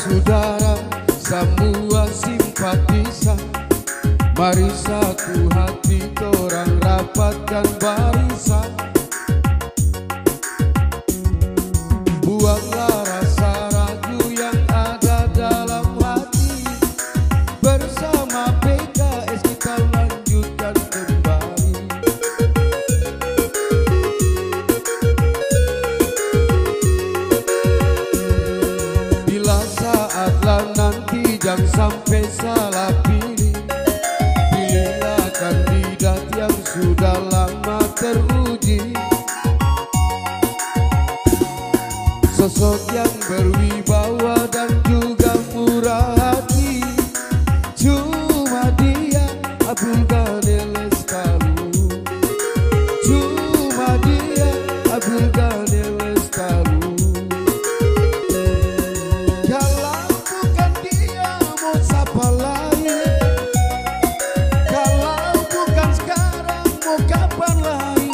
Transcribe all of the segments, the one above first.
saudara, semua simpatisan, mari satu hati torang rapatkan barisan. Buanglah rasa ragu yang ada dalam hati, bersama PKS kita lanjutkan kembali. Bila saatlah nanti jangan sampai salah pilih, pilihlah kandidat yang sudah lama teruji, sosok yang berwibawa dan juga murah hati. Cuma dia Abdul Ghani Lestalu, cuma dia Abdul Ghani Lestalu. Kalau bukan dia mau siapa lain, kalau bukan sekarang mau kapan lagi.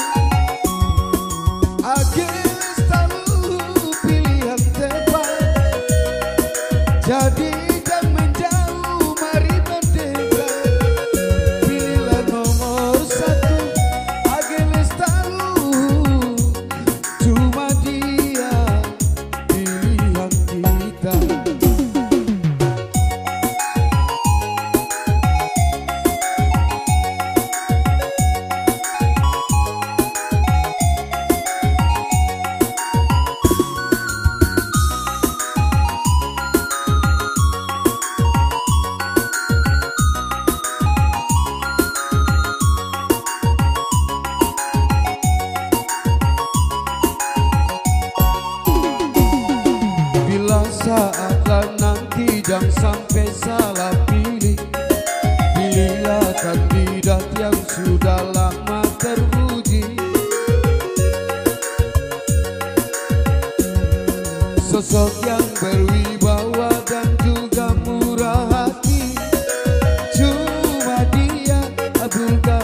Jadi jangan menjauh, mari mendekat. Pilihlah nomor satu, Age Lestalu. Cuma dia pilihan kita. Saatlah nanti jangan sampai salah pilih, pilihlah kandidat yang sudah lama teruji, sosok yang berwibawa dan juga murah hati. Cuma dia Abdul Ghani